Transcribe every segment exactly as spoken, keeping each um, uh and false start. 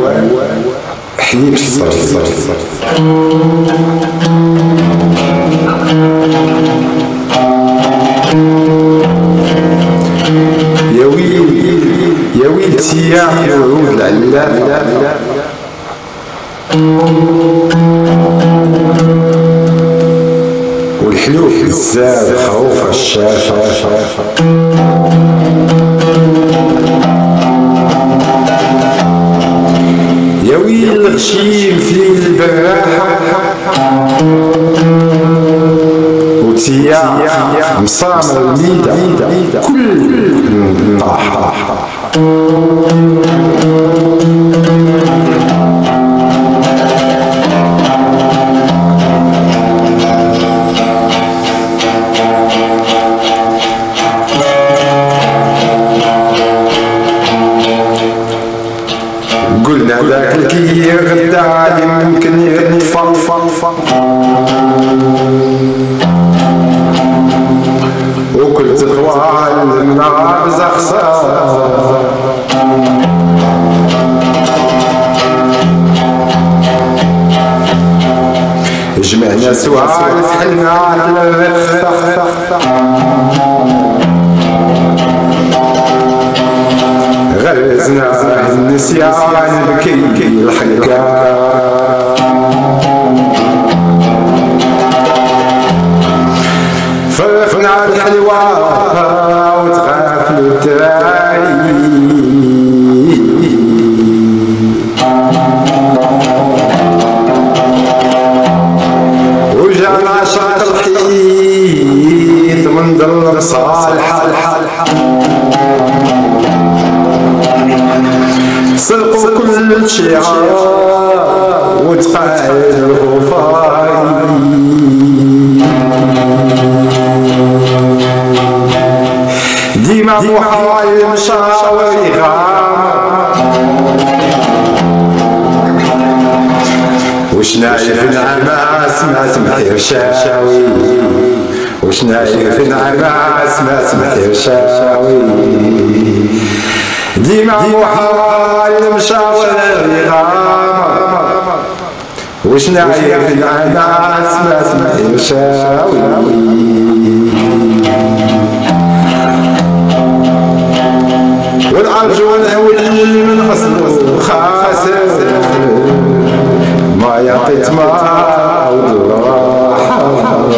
حليب الصرصر. يا ويل يا ويلتي يا عود العلاف، والحلو بزاف خوف الشافة. يا ويل الغشيم في ليل البراحة، وتيا مصامر الميدة كل طاحة. قلنا ذاك الكي غدا يمكن يتفرفر، وكل تطوال النار زخسار. جمعنا سوالف حلنا على الرخ، غرزنا النسيان بكي الحكا. فرفنا الحلوى وتغافلوا الدراي، وجانا شرق الحيط من ضل صالحة، سرقوا كل شعار وتقالوا فاي. ديما محاول مشاور يغامر، وش نايف نعماس ما سمحي شاوي، وش نايف نعماس ما سمحي شاوي. ديما محاول مشاور يغامر، وش نايف العناس ما سمحي شاوي. والأرجون واللي من أصله خاسر، ما يعطيت ما وراحة.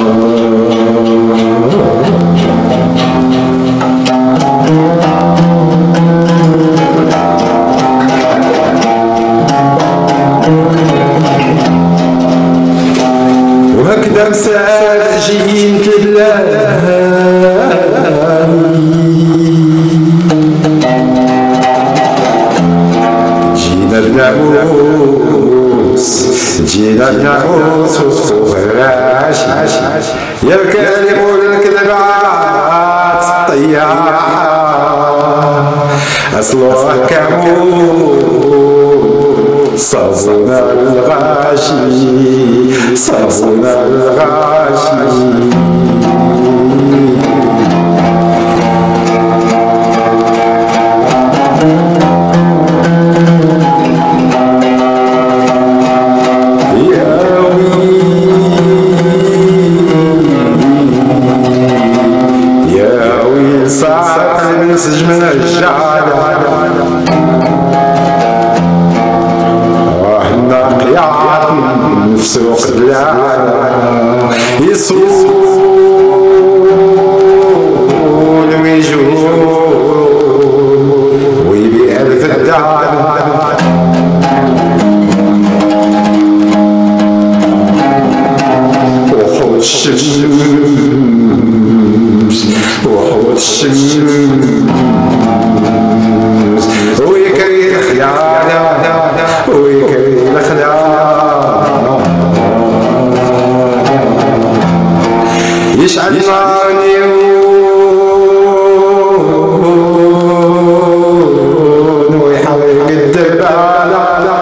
وهكذا مساجين البلاد، جينا الناموس جينا الناموس والفراش، يا الكلم والكذبات الطياحة، أصلها كمون صابونا الغاشي، صابونا الغاشي. سجن الرجالة وحنا قياط في سوق البلاد، يصول ويجول ويبيع الفدان. وحوت الشمس وحوت الشمس ويكري الخيانة ويكري الخيانة، يشعل نار نيرون ويحرق الدبالة،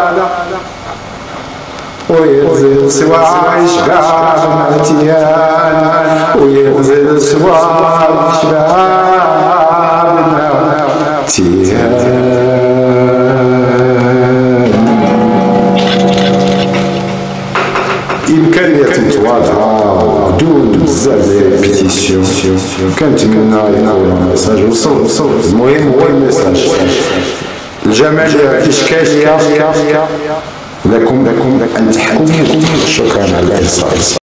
ويغزل سواع شباب العتيان، ويغزل سواع شباب العتيان. بإمكانية متواضعة بدون بزاف ديال البيتيسيون كنتمنى يكون الميساج وصل وصل. المهم هو الميساج. الجمالية الإشكالية لكم لكم أن تحكموا. شكرا على الإنصات.